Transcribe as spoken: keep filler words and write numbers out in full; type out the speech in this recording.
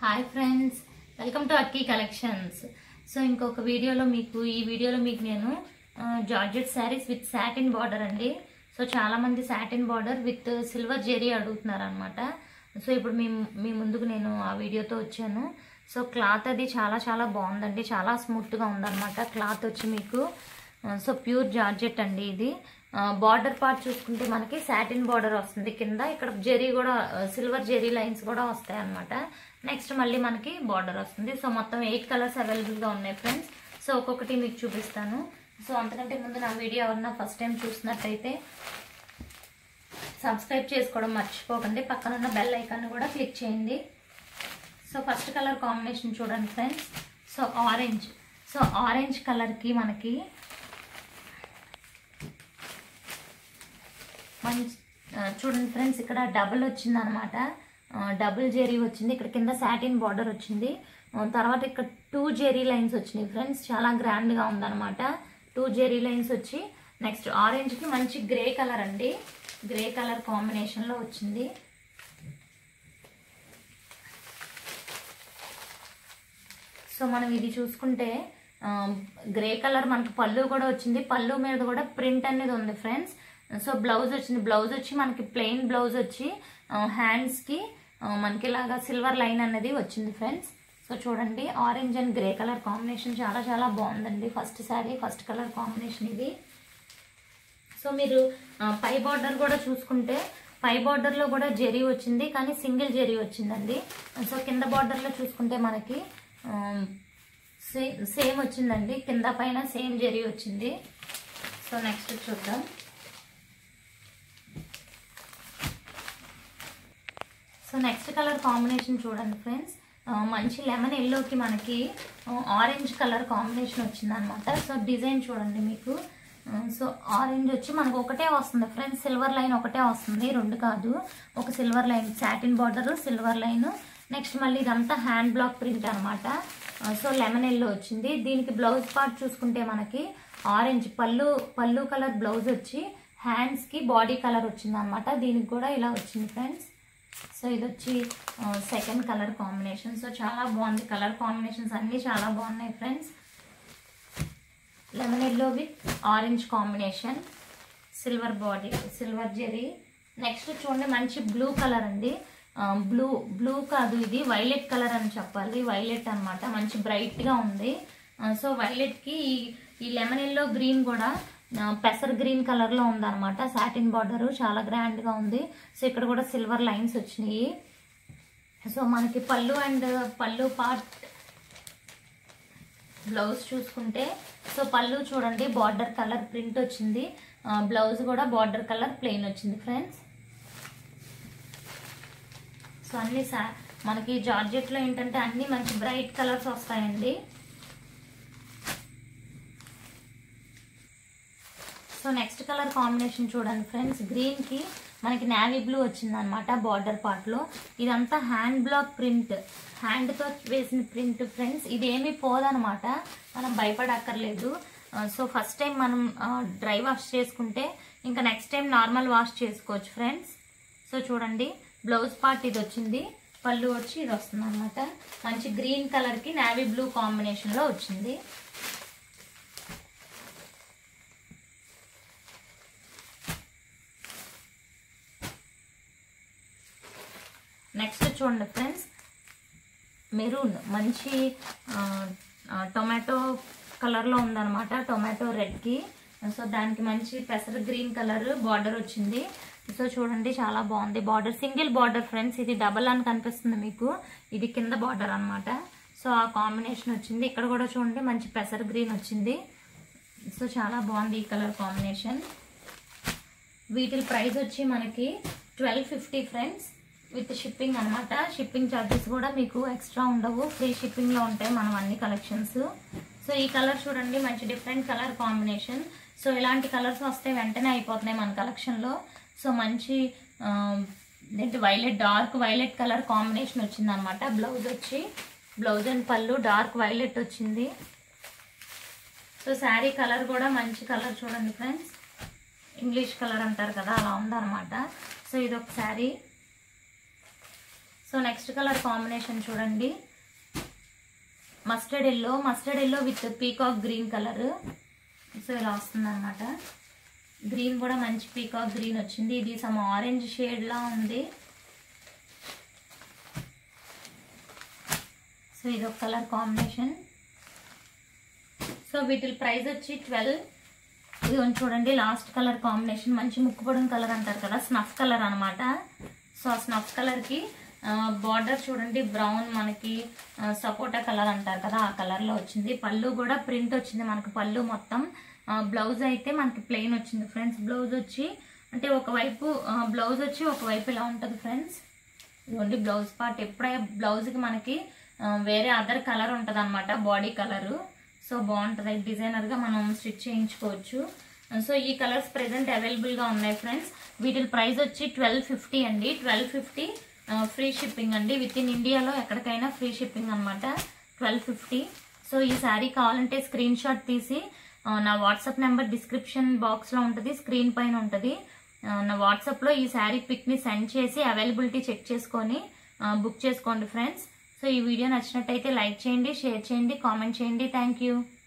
Hi friends, welcome to Akki collections. So ఇంకొక వీడియోలో మీకు ఈ వీడియోలో మీకు నేను georgette sarees with satin border అండి. సో చాలామంది satin border with silver zari అడుగుతున్నారు అనమాట. సో ఇప్పుడు మీ మీ ముందుకు నేను ఆ వీడియోతో వచ్చాను. సో క్లాత్ అది చాలా చాలా బాగుందండి, చాలా స్మూత్గా ఉందన్నమాట. క్లాత్ వచ్చి మీకు సో ప్యూర్ జార్జెట్ అండి. ఇది బార్డర్ పార్ట్ చూసుకుంటే మనకి సాటిన్ బార్డర్ వస్తుంది కింద, ఇక్కడ జెరీ కూడా సిల్వర్ జెరీ లైన్స్ కూడా వస్తాయి అన్నమాట. నెక్స్ట్ మళ్ళీ మనకి బార్డర్ వస్తుంది. సో మొత్తం ఎయిట్ కలర్స్ అవైలబుల్గా ఉన్నాయి ఫ్రెండ్స్. సో ఒక్కొక్కటి మీకు చూపిస్తాను. సో అంతకంటే ముందు నా వీడియో ఎవరన్నా ఫస్ట్ టైం చూసినట్టయితే సబ్స్క్రైబ్ చేసుకోవడం మర్చిపోకండి, పక్కన ఉన్న బెల్ ఐకాన్ కూడా క్లిక్ చేయండి. సో ఫస్ట్ కలర్ కాంబినేషన్ చూడండి friends. So orange so orange కలర్కి మనకి మంచి చూడండి ఫ్రెండ్స్, ఇక్కడ డబుల్ వచ్చింది అనమాట. డబుల్ జెరీ వచ్చింది, ఇక్కడ కింద సాటిన్ బార్డర్ వచ్చింది. తర్వాత ఇక్కడ టూ జెరీ లైన్స్ వచ్చినాయి ఫ్రెండ్స్, చాలా గ్రాండ్గా ఉందన్నమాట. టూ జెరీ లైన్స్ వచ్చి నెక్స్ట్ ఆరెంజ్కి మంచి గ్రే కలర్ అండి, గ్రే కలర్ కాంబినేషన్లో వచ్చింది. సో మనం ఇది చూసుకుంటే గ్రే కలర్ మనకి పళ్ళు కూడా వచ్చింది, పళ్ళు మీద కూడా ప్రింట్ అనేది ఉంది ఫ్రెండ్స్. సో బ్లౌజ్ వచ్చింది, బ్లౌజ్ వచ్చి మనకి ప్లెయిన్ బ్లౌజ్ వచ్చి హ్యాండ్స్కి మనకి ఇలాగా సిల్వర్ లైన్ అనేది వచ్చింది ఫ్రెండ్స్. సో చూడండి, orange and grey colour combination చాలా చాలా బాగుందండి. First saree first colour combination ఇది. సో మీరు పై బార్డర్ కూడా చూసుకుంటే పై బార్డర్లో కూడా జెరీ వచ్చింది, కానీ సింగిల్ జెరీ వచ్చిందండి. సో కింద బార్డర్లో చూసుకుంటే మనకి సేమ్ సేమ్ వచ్చిందండి, కింద పైన సేమ్ జెరీ వచ్చింది. సో నెక్స్ట్ చూద్దాం. సో నెక్స్ట్ కలర్ కాంబినేషన్ చూడండి ఫ్రెండ్స్, మంచి లెమన్ ఎల్లోకి మనకి ఆరెంజ్ కలర్ కాంబినేషన్ వచ్చింది అనమాట. సో డిజైన్ చూడండి మీకు. సో ఆరెంజ్ వచ్చి మనకు ఒకటే వస్తుంది ఫ్రెండ్స్, సిల్వర్ లైన్ ఒకటే వస్తుంది, రెండు కాదు. ఒక silver line satin border, silver line. Next మళ్ళీ ఇదంతా హ్యాండ్ బ్లాక్ ప్రింట్ అనమాట. సో లెమన్ ఎల్లో వచ్చింది. దీనికి బ్లౌజ్ పార్ట్ చూసుకుంటే మనకి ఆరెంజ్ పళ్ళు పళ్ళు కలర్ బ్లౌజ్ వచ్చి హ్యాండ్స్కి బాడీ కలర్ వచ్చింది అనమాట. దీనికి కూడా ఇలా వచ్చింది ఫ్రెండ్స్. సో ఇది వచ్చి సెకండ్ కలర్ కాంబినేషన్. సో చాలా బాగుంది, కలర్ కాంబినేషన్స్ అన్నీ చాలా బాగున్నాయి friends. Lemon yellow with orange combination, silver body, silver zari. Next చూడండి మంచి బ్లూ కలర్ అండి. బ్లూ బ్లూ కాదు, ఇది వైలెట్ కలర్ అని చెప్పాలి, వైలెట్ అనమాట. మంచి బ్రైట్గా ఉంది. సో వైలెట్కి ఈ ఈ లెమన్ ఎల్లో గ్రీన్ కూడా పెసర్ గ్రీన్ కలర్లో ఉందన్నమాట. సాటిన్ బార్డరు చాలా గ్రాండ్గా ఉంది. సో ఇక్కడ కూడా సిల్వర్ లైన్స్ వచ్చినాయి. సో మనకి పళ్ళు అండ్ పళ్ళు పార్ట్ బ్లౌజ్ చూసుకుంటే సో పళ్ళు చూడండి బార్డర్ కలర్ ప్రింట్ వచ్చింది, బ్లౌజ్ కూడా బార్డర్ కలర్ ప్లెయిన్ వచ్చింది ఫ్రెండ్స్. సో అన్ని సా మనకి జార్జెట్లో ఏంటంటే అన్ని మంచి బ్రైట్ కలర్స్ వస్తాయండి. సో నెక్స్ట్ కలర్ కాంబినేషన్ చూడండి ఫ్రెండ్స్, గ్రీన్కి మనకి నావీ బ్లూ వచ్చింది అనమాట బార్డర్ పార్ట్లో. ఇదంతా హ్యాండ్ బ్లాక్ ప్రింట్, హ్యాండ్తో వేసిన ప్రింట్ ఫ్రెండ్స్. ఇది ఏమీ పోదనమాట, మనం భయపడక్కర్లేదు. సో ఫస్ట్ టైం మనం డ్రై వాష్ చేసుకుంటే ఇంకా నెక్స్ట్ టైం నార్మల్ వాష్ చేసుకోవచ్చు ఫ్రెండ్స్. సో చూడండి బ్లౌజ్ పార్ట్ ఇది వచ్చింది, పళ్ళు వచ్చి ఇది వస్తుంది అనమాట. మంచి గ్రీన్ కలర్కి నావీ బ్లూ కాంబినేషన్లో వచ్చింది. నెక్స్ట్ చూడండి ఫ్రెండ్స్, మెరూన్ మంచి టొమాటో కలర్లో ఉందన్నమాట, టొమాటో రెడ్కి. సో దానికి మంచి పెసర గ్రీన్ కలర్ బార్డర్ వచ్చింది. సో చూడండి చాలా బాగుంది బార్డర్, సింగిల్ బార్డర్ ఫ్రెండ్స్. ఇది డబల్ అని కనిపిస్తుంది మీకు, ఇది కింద బార్డర్ అనమాట. సో ఆ కాంబినేషన్ వచ్చింది. ఇక్కడ కూడా చూడండి మంచి పెసర గ్రీన్ వచ్చింది. సో చాలా బాగుంది ఈ కలర్ కాంబినేషన్. వీటి ప్రైస్ వచ్చి మనకి twelve fifty friends, with shipping అనమాట. షిప్పింగ్ ఛార్జెస్ కూడా మీకు ఎక్స్ట్రా ఉండవు, ఫ్రీ షిప్పింగ్లో ఉంటాయి మనం అన్ని కలెక్షన్స్. సో ఈ కలర్ చూడండి మంచి డిఫరెంట్ కలర్ కాంబినేషన్. సో ఇలాంటి కలర్స్ వస్తే వెంటనే అయిపోతున్నాయి మన కలెక్షన్లో. సో మంచి ఏంటి violet, dark violet colour combination వచ్చింది అనమాట. బ్లౌజ్ వచ్చి blouse and pallu dark violet వచ్చింది. సో శారీ కలర్ కూడా మంచి కలర్ చూడండి ఫ్రెండ్స్, ఇంగ్లీష్ కలర్ అంటారు కదా అలా ఉందన్నమాట. సో ఇది ఒక saree. So next colour combination చూడండి, mustard yellow, mustard yellow with peacock green colour. So ఇలా వస్తుంది అనమాట. గ్రీన్ కూడా మంచి పీకాక్ గ్రీన్ వచ్చింది. ఇది సమ్ ఆరెంజ్ షేడ్ లా ఉంది. సో ఇది ఒక కలర్ కాంబినేషన్. సో వీటి ప్రైస్ వచ్చి ట్వెల్వ్. ఇది చూడండి లాస్ట్ కలర్ కాంబినేషన్, మంచి ముక్కుపొడం కలర్ అంటారు కదా, స్నఫ్ కలర్ అనమాట. సో ఆ స్నఫ్ కలర్కి బార్డర్ చూడండి బ్రౌన్, మనకి సపోటా కలర్ అంటారు కదా ఆ కలర్లో వచ్చింది. పళ్ళు కూడా ప్రింట్ వచ్చింది మనకు, పళ్ళు మొత్తం. బ్లౌజ్ అయితే మనకి ప్లెయిన్ వచ్చింది ఫ్రెండ్స్. బ్లౌజ్ వచ్చి అంటే ఒకవైపు బ్లౌజ్ వచ్చి ఒకవైపు ఇలా ఉంటుంది ఫ్రెండ్స్. ఇదిగోండి బ్లౌజ్ పార్ట్. ఎప్పుడైనా బ్లౌజ్కి మనకి వేరే అదర్ కలర్ ఉంటుంది అనమాట, బాడీ కలరు. సో బాగుంటుంది, డిజైనర్గా మనం స్టిచ్ చేయించుకోవచ్చు. సో ఈ కలర్స్ ప్రెజెంట్ అవైలబుల్గా ఉన్నాయి ఫ్రెండ్స్. వీటి ప్రైస్ వచ్చి ట్వెల్వ్ ఫిఫ్టీ అండి. ట్వెల్వ్ ఫిఫ్టీ ఫ్రీ షిప్పింగ్ అండి, విత్ ఇన్ ఇండియాలో ఎక్కడికైనా ఫ్రీ షిప్పింగ్ అనమాట. Twelve fifty. సో ఈ శారీ కావాలంటే స్క్రీన్ షాట్ తీసి నా వాట్సాప్ నెంబర్ డిస్క్రిప్షన్ బాక్స్లో ఉంటుంది, స్క్రీన్ పైన ఉంటుంది. నా వాట్సాప్లో ఈ శారీ పిక్ని సెండ్ చేసి అవైలబిలిటీ చెక్ చేసుకొని బుక్ చేసుకోండి ఫ్రెండ్స్. సో ఈ వీడియో నచ్చినట్టయితే లైక్ చేయండి, షేర్ చేయండి, కామెంట్ చేయండి. Thank you.